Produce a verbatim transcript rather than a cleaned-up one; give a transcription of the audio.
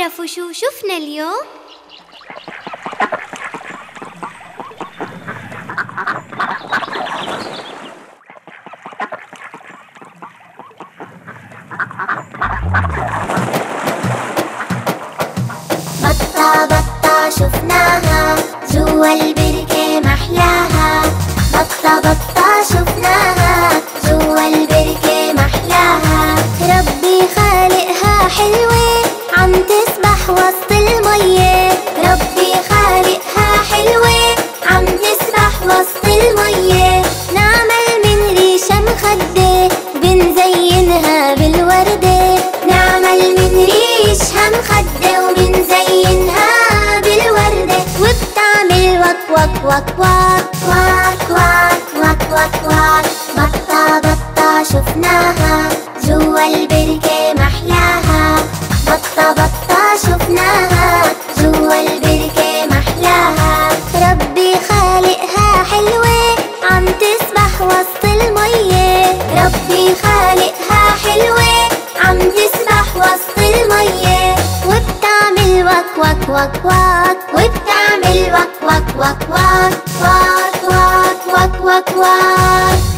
تعرفوا شو شفنا اليوم؟ بطة بطة شفناها جوا البركة محلاها. بطة بطة شفناها جوا البركة محلاها. ربي خالقها حلوة عم تسبح وسط المية. ربي خالقها حلوة عم تسبح وسط المية. نعمل من ريشة مخدة بنزينها بالوردة. نعمل من ريشها مخدة وبنزينها بالوردة. وبتعمل وك وك وك وك وك وك وك وك وك. بطة بطة شفناها جوا البركة محلاها. بطة بطة شفناها جوا البركة محلاها. ربي خالقها حلوة عم تسبح وسط المية. ربي خالقها حلوة عم تسبح وسط المية. وبتعمل وك وك وك وك. وبتعمل وك وك وك وك وك وك وك وك وك.